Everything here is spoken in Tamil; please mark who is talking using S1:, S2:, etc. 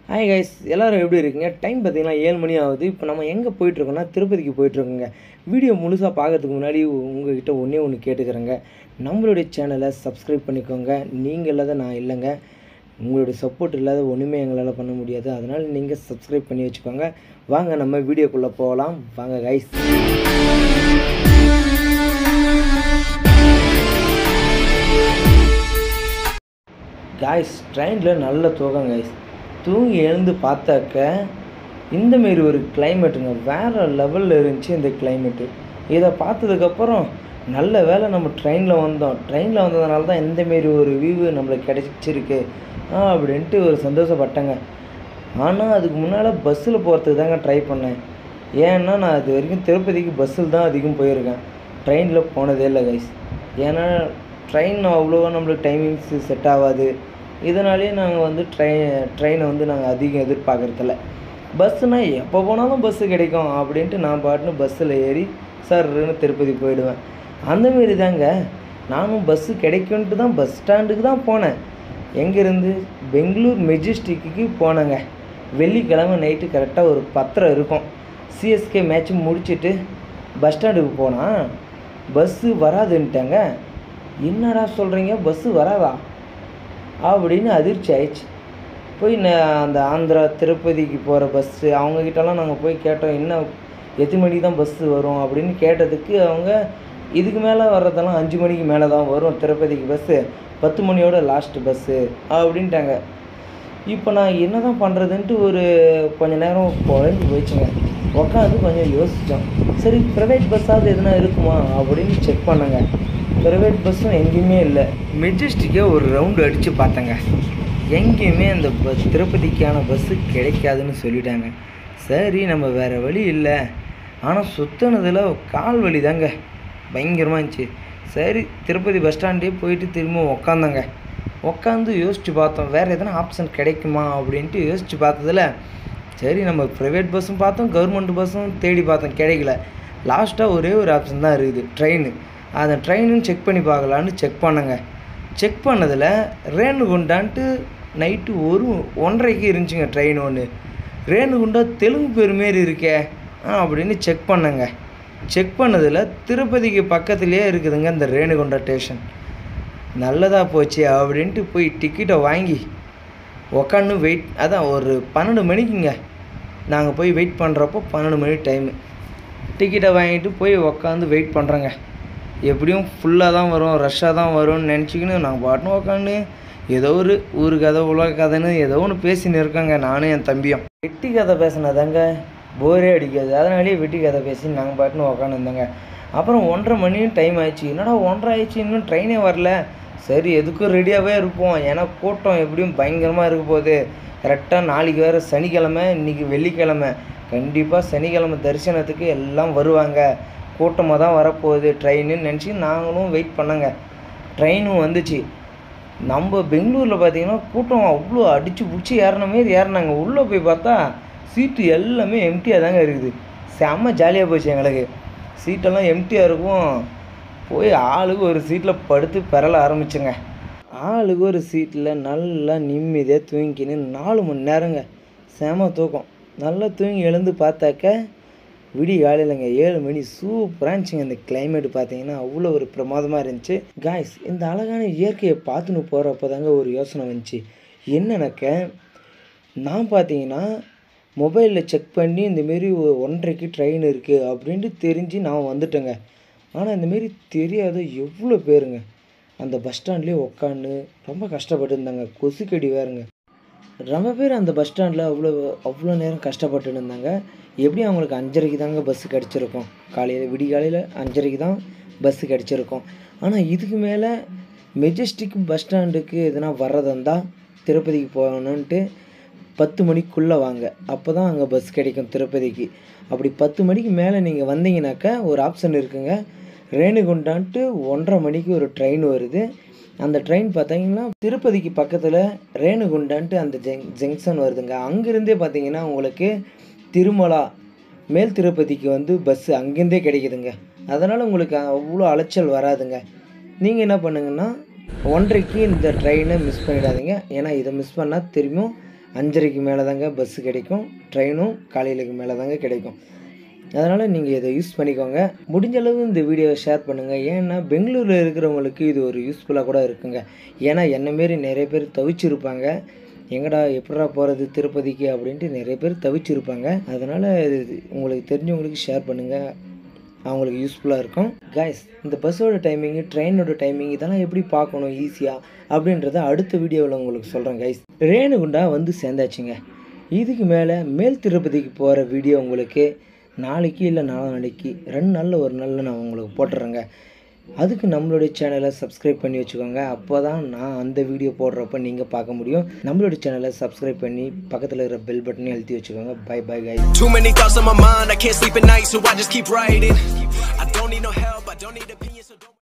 S1: ஹாய் கைஸ், எல்லோரும் எப்படி இருக்கீங்க? டைம் பார்த்தீங்கன்னா 7 மணி ஆகுது. இப்போ நம்ம எங்கே போயிட்டுருக்கோம்னா திருப்பதிக்கு போயிட்டுருக்கோங்க. வீடியோ முழுசாக பார்க்கறதுக்கு முன்னாடி உங்கள்கிட்ட ஒன்று கேட்டுக்கிறேங்க. நம்மளுடைய சேனலை சப்ஸ்கிரைப் பண்ணிக்கோங்க. நீங்கள் இல்லாத நான் இல்லைங்க. உங்களுடைய சப்போர்ட் இல்லாத ஒன்றுமே எங்களால் பண்ண முடியாது. அதனால் நீங்கள் சப்ஸ்கிரைப் பண்ணி வச்சுக்கோங்க. வாங்க நம்ம வீடியோக்குள்ளே போகலாம். வாங்க கைஸ். கைஸ், ட்ரெயினில் நல்ல தூக்கம் கைஸ். தூங்கி எழுந்து பார்த்தாக்க இந்தமாரி ஒரு கிளைமேட்டுங்க, வேறு லெவலில் இருந்துச்சு இந்த கிளைமேட்டு. இதை பார்த்ததுக்கப்புறம் நல்ல வேலை நம்ம ட்ரெயினில் வந்தோம். ட்ரெயினில் வந்ததுனால தான் இந்தமாரி ஒரு வியூவு நம்மளுக்கு கிடச்சிருக்கு அப்படின்ட்டு ஒரு சந்தோஷப்பட்டேங்க. ஆனால் அதுக்கு முன்னால் பஸ்ஸில் போகிறதுக்கு தாங்க ட்ரை பண்ணேன். ஏன்னா நான் இது வரைக்கும் திருப்பதிக்கு பஸ்ஸில் தான் அதிகம் போயிருக்கேன். ட்ரெயினில் போனதே இல்லை கைஸ். ஏன்னா ட்ரெயின் அவ்வளோவா நம்மளுக்கு டைமிங்ஸு செட் ஆகாது. இதனாலே நாங்கள் வந்து ட்ரெயினை வந்து நாங்கள் அதிகம் எதிர்பார்க்குறதில்ல. பஸ்ஸுனால் எப்போ போனாலும் பஸ்ஸு கிடைக்கும் அப்படின்ட்டு நான் பாட்டுன்னு பஸ்ஸில் ஏறி சர்ன்னு திருப்பதி போயிடுவேன். அந்தமாரி தாங்க நானும் பஸ்ஸு கிடைக்குன்ட்டு தான் பஸ் ஸ்டாண்டுக்கு தான் போனேன். எங்கேருந்து பெங்களூர் மெஜிஸ்டிக்கு போனேங்க. வெள்ளிக்கிழமை நைட்டு கரெக்டாக ஒரு 10:30 இருக்கும். சிஎஸ்கே மேட்ச்சு முடிச்சுட்டு பஸ் ஸ்டாண்டுக்கு போனால் பஸ்ஸு வராதுன்ட்டாங்க. என்னடா சொல்கிறீங்க, பஸ்ஸு வராதா அப்படின்னு அதிர்ச்சி ஆயிடுச்சு. போய் அந்த ஆந்திரா திருப்பதிக்கு போகிற பஸ்ஸு அவங்கக்கிட்டலாம் நாங்கள் போய் கேட்டோம், என்ன எத்தனை மணிக்கு தான் பஸ்ஸு வரும் அப்படின்னு கேட்டதுக்கு அவங்க இதுக்கு மேலே வர்றதெல்லாம் 5 மணிக்கு மேலே தான் வரும் திருப்பதிக்கு பஸ்ஸு, 10 மணியோட லாஸ்ட்டு பஸ்ஸு அப்படின்ட்டாங்க. இப்போ நான் என்ன தான் பண்ணுறதுன்ட்டு ஒரு கொஞ்சம் நேரம் குழம்பு போயிடுச்சுங்க. உட்காந்து கொஞ்சம் யோசித்தோம். சரி, ப்ரைவேட் பஸ்ஸாவது எதுனா இருக்குமா அப்படின்னு செக் பண்ணேங்க. ப்ரைவேட் பஸ்ஸும் எங்கேயுமே இல்லை. மெஜிஸ்டிக்கே ஒரு ரவுண்டு அடித்து பார்த்தேங்க. எங்கேயுமே அந்த திருப்பதிக்கான பஸ்ஸு கிடைக்காதுன்னு சொல்லிட்டாங்க. சரி, நம்ம வேறு வழி இல்லை. ஆனால் சுற்றினதில் கால் வலி தாங்க பயங்கரமாக இருந்துச்சு. சரி, திருப்பதி பஸ் ஸ்டாண்டே போயிட்டு திரும்ப உக்காந்தாங்க. உட்காந்து யோசித்து பார்த்தோம், வேறு எதனா ஆப்ஷன் கிடைக்குமா அப்படின்ட்டு யோசித்து பார்த்ததில் சரி, நம்ம ப்ரைவேட் பஸ்ஸும் பார்த்தோம், கவர்மெண்ட் பஸ்ஸும் தேடி பார்த்தோம், கிடைக்கல. லாஸ்ட்டாக ஒரே ஒரு ஆப்ஷன் தான் இருக்குது, ட்ரெயின். அந்த ட்ரெயினும் செக் பண்ணி பார்க்கலான்னு செக் பண்ணேங்க. செக் பண்ணதில் ரேணுகுண்டான்ட்டு நைட்டு 1:30க்கு இருந்துச்சுங்க ட்ரெயின் ஒன்று. ரேணுகுண்டா தெலுங்கு பேர் மாரி இருக்கே அப்படின்னு செக் பண்ணேங்க. செக் பண்ணதில் திருப்பதிக்கு பக்கத்துலேயே இருக்குதுங்க இந்த ரேணுகுண்டா ஸ்டேஷன். நல்லதாக போச்சு அப்படின்ட்டு போய் டிக்கெட்டை வாங்கி உக்காந்து வெயிட். அதான் ஒரு 12 மணிக்குங்க நாங்கள் போய் வெயிட் பண்ணுறப்போ 12 மணி டைமு. டிக்கெட்டை வாங்கிட்டு போய் உக்காந்து வெயிட் பண்ணுறோங்க. எப்படியும் ஃபுல்லாக தான் வரும், ரஷ்ஷாக தான் வரும்னு நினச்சிக்கின்னு நாங்கள் பாட்டுன்னு உக்காந்து ஏதோ ஒரு ஊர் கதை உலக கதைன்னு ஏதோ ஒன்று பேசின்னு இருக்கோங்க, நானும் என் தம்பியும். வெட்டி கதை பேசினதாங்க போரே அடிக்காது. அதனாலேயே வெட்டி கதை பேசி நாங்கள் பாட்டுன்னு உக்காந்துருந்தோங்க. அப்புறம் 1:30 மணி டைம் ஆயிடுச்சு. என்னடா 1:30 ஆயிடுச்சு, இன்னும் ட்ரெயினே வரல. சரி, எதுக்கும் ரெடியாகவே இருப்போம், ஏன்னா கூட்டம் எப்படியும் பயங்கரமாக இருக்க போகுது. கரெக்டாக நாளைக்கு வேறு சனிக்கிழமை, இன்றைக்கி வெள்ளிக்கிழமை. கண்டிப்பாக சனிக்கிழமை தரிசனத்துக்கு எல்லாம் வருவாங்க, கூட்டமாக தான் வரப்போகுது ட்ரெயின்னு நினச்சி நாங்களும் வெயிட் பண்ணோங்க. ட்ரெயினும் வந்துச்சு. நம்ம பெங்களூரில் பார்த்திங்கன்னா கூட்டம் அவ்வளோ அடித்து பிடிச்சி ஏறின மாரி ஏறினாங்க. உள்ளே போய் பார்த்தா சீட்டு எல்லாமே எம்டியாக தாங்க இருக்குது. செம்ம ஜாலியாக போச்சு எங்களுக்கு. சீட்டெல்லாம் எம்டியாக இருக்கும். போய் ஆளுக்கு ஒரு சீட்டில் படுத்து பெறல ஆரம்பிச்சுங்க. ஆளுக்கு ஒரு சீட்டில் நல்லா நிம்மதியாக தூங்கிக்கின்னு 4 மணி நேரங்க செம தூக்கம். நல்லா தூங்கி எழுந்து பார்த்தாக்க விடிய காலையிலங்க 7 மணி. சூப்பராக இருந்துச்சுங்க. இந்த கிளைமேட்டு பார்த்தீங்கன்னா அவ்வளோ ஒரு பிரமாதமாக இருந்துச்சு. காய்ஸ், இந்த அழகான இயற்கையை பார்த்துன்னு போகிறப்ப தாங்க ஒரு யோசனை வந்துச்சு. என்னன்னாக்க நான் பார்த்தீங்கன்னா மொபைலில் செக் பண்ணி இந்தமாரி 1:30க்கு ட்ரெயின் இருக்குது அப்படின்ட்டு தெரிஞ்சு நான் வந்துட்டேங்க. ஆனால் இந்தமாரி தெரியாத எவ்வளோ பேருங்க அந்த பஸ் ஸ்டாண்ட்லேயே உட்காந்து ரொம்ப கஷ்டப்பட்டு இருந்தாங்க. கொசுக்கடி வேறுங்க. ரொம்ப பேர் அந்த பஸ் ஸ்டாண்டில் அவ்வளோ நேரம் கஷ்டப்பட்டு இருந்தாங்க. எப்படி அவங்களுக்கு 5:30க்கு தாங்க பஸ்ஸு கிடச்சிருக்கும். விடிகாலையில் 5:30க்கு தான் பஸ்ஸு கிடச்சிருக்கும். ஆனால் இதுக்கு மேலே மெஜஸ்டிக் பஸ் ஸ்டாண்டுக்கு எதுனா வர்றதாந்தால் திருப்பதிக்கு போகணுன்ட்டு 10 மணிக்குள்ளே வாங்க, அப்போ தான் அங்கே பஸ் கிடைக்கும் திருப்பதிக்கு. அப்படி 10 மணிக்கு மேலே நீங்கள் வந்தீங்கன்னாக்கா ஒரு ஆப்ஷன் இருக்குங்க. ரேணுகுண்டான்ட்டு 1:30 மணிக்கு ஒரு ட்ரெயின் வருது. அந்த ட்ரெயின் பார்த்தீங்கன்னா திருப்பதிக்கு பக்கத்தில் ரேணுகுண்டான்ட்டு அந்த ஜங்ஷன் வருதுங்க. அங்கேருந்தே பார்த்தீங்கன்னா உங்களுக்கு திருமலா மேல் திருப்பதிக்கு வந்து பஸ்ஸு அங்கேருந்தே கிடைக்குதுங்க. அதனால் உங்களுக்கு அவ்வளோ அலைச்சல் வராதுங்க. நீங்கள் என்ன பண்ணுங்கன்னா 1:30க்கு இந்த ட்ரெயினை மிஸ் பண்ணிடாதீங்க. ஏன்னா இதை மிஸ் பண்ணால் திரும்பியும் 5:30க்கு மேலே தாங்க பஸ்ஸு கிடைக்கும், ட்ரெயினும் காலையிலுக்கு மேலே தாங்க கிடைக்கும். அதனால் நீங்கள் இதை யூஸ் பண்ணிக்கோங்க. முடிஞ்ச அளவு இந்த வீடியோவை ஷேர் பண்ணுங்கள். ஏன்னா பெங்களூரில் இருக்கிறவங்களுக்கு இது ஒரு யூஸ்ஃபுல்லாக கூட இருக்குங்க. ஏன்னா என்னை மாரி நிறைய பேர் தவிச்சிருப்பாங்க. எங்கடா எப்படா போகிறது திருப்பதிக்கு அப்படின்ட்டு நிறைய பேர் தவிச்சிருப்பாங்க. அதனால் இது உங்களுக்கு தெரிஞ்சவங்களுக்கு ஷேர் பண்ணுங்கள், அவங்களுக்கு யூஸ்ஃபுல்லாக இருக்கும். காய்ஸ், இந்த பஸ்ஸோட டைமிங்கு, ட்ரெயினோட டைமிங் இதெல்லாம் எப்படி பார்க்கணும் ஈஸியாக அப்படின்றத அடுத்த வீடியோவில் உங்களுக்கு சொல்கிறேன் கைஸ். ரேணுகுண்டா வந்து சேர்ந்தாச்சுங்க. இதுக்கு மேலே மேல் திருப்பதிக்கு போகிற வீடியோ உங்களுக்கு நாளைக்கு இல்லை நாளைக்கு 2 நாளில் ஒரு நாளில் நான் உங்களுக்கு போட்டுறேங்க. அதுக்கு நம்மளுடைய சேனலை சப்ஸ்கிரைப் பண்ணி வச்சுக்கோங்க. அப்போ தான் நான் அந்த வீடியோ போடுறப்ப நீங்கள் பார்க்க முடியும். நம்மளுடைய சேனலை சப்ஸ்கிரைப் பண்ணி பக்கத்தில் இருக்கிற பெல் பட்டனையும் அழுத்தி வச்சுக்கோங்க. Bye bye guys.
S2: Too many thoughts on my mind, I can't sleep at night, so I just keep writing. I don't need no help, I don't need opinions, so don't